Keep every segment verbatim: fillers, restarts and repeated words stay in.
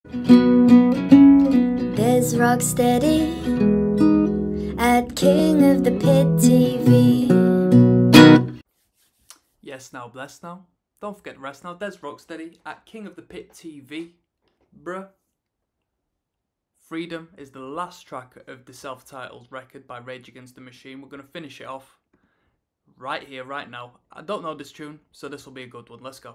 There's ROCKSTEADY at King of the Pit T V. Yes, now bless now. Don't forget the rest now. There's ROCKSTEADY at King of the Pit T V. Bruh. Freedom is the last track of the self-titled record by Rage Against the Machine. We're going to finish it off right here, right now. I don't know this tune, so this will be a good one. Let's go.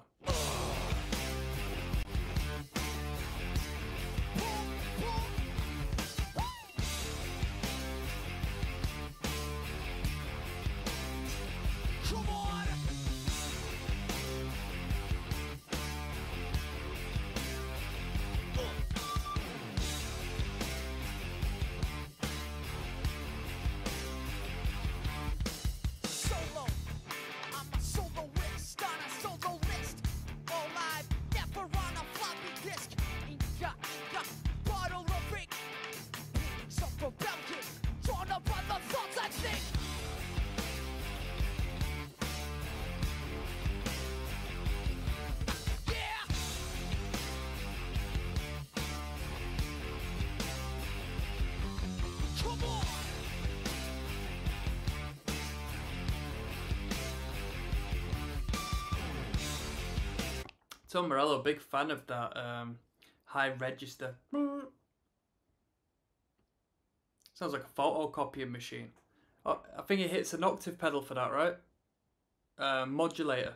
Tom Morello, big fan of that um, high register. Sounds like a photocopying machine. Oh, I think it hits an octave pedal for that, right? Uh, modulator.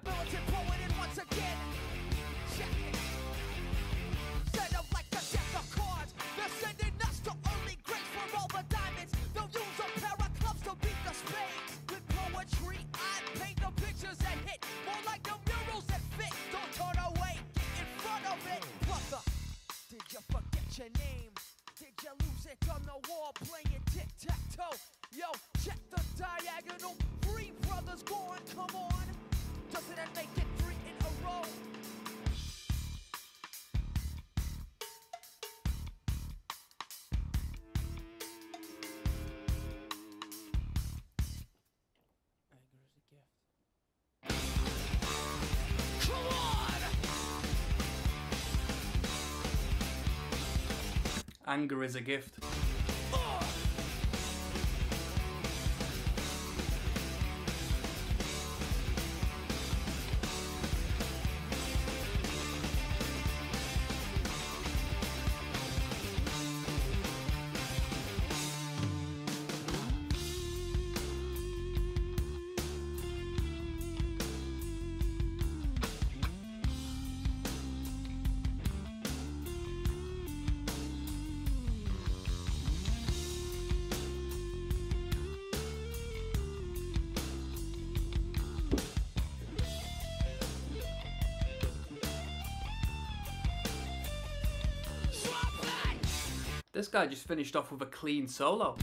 Your name, did you lose it on the wall playing tic-tac-toe? Yo, check the diagonal, three brothers gone, come on. Doesn't it make it three in a row? Anger is a gift. Come on! Anger is a gift. This guy just finished off with a clean solo.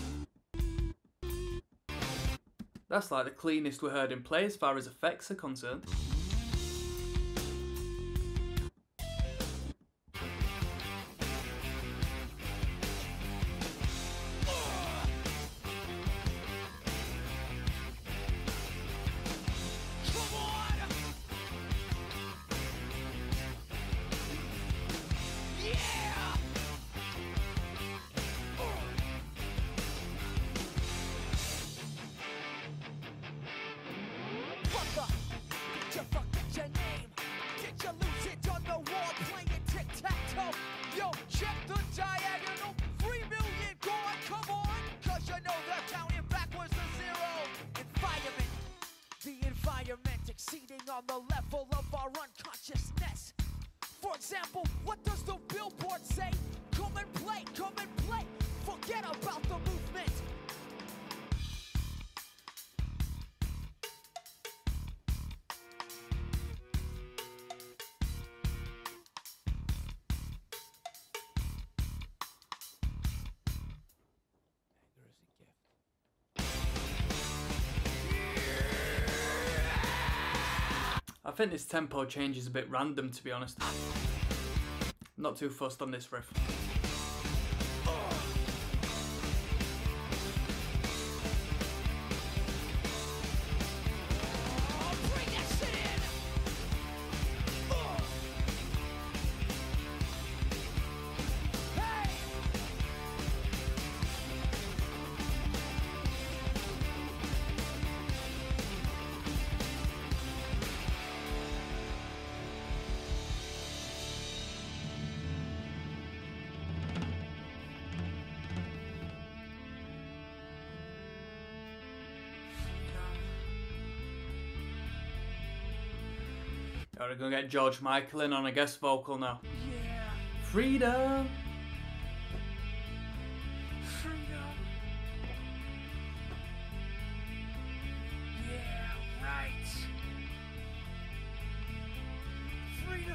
That's like the cleanest we heard him play as far as effects are concerned. Yo, check the diagonal, three million gone, come on, cause you know they're counting backwards to zero. Environment, the environment exceeding on the level of our unconsciousness. For example, what does the billboard say? Come and play, come and play, forget about the movement. I think this tempo change is a bit random, to be honest. Not too fussed on this riff. Alright, we're gonna get George Michael in on a guest vocal now. Yeah. Freedom! Freedom. Yeah, right. Freedom.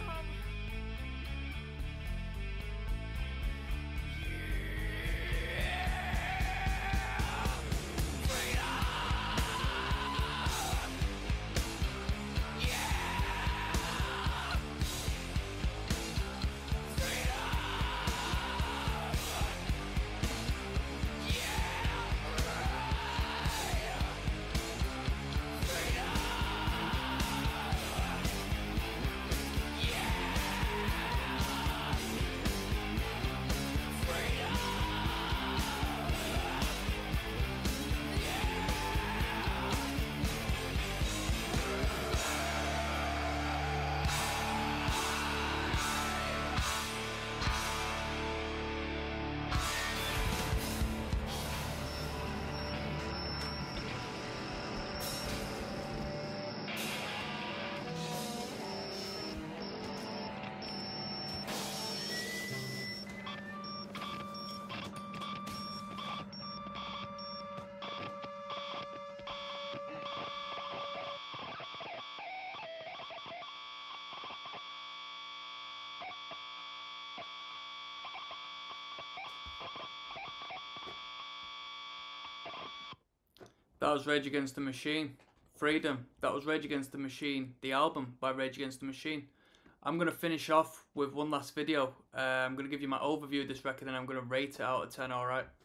That was Rage Against the Machine. Freedom. That was Rage Against the Machine, the album by Rage Against the Machine. I'm going to finish off with one last video. Uh, I'm going to give you my overview of this record and I'm going to rate it out of ten, alright?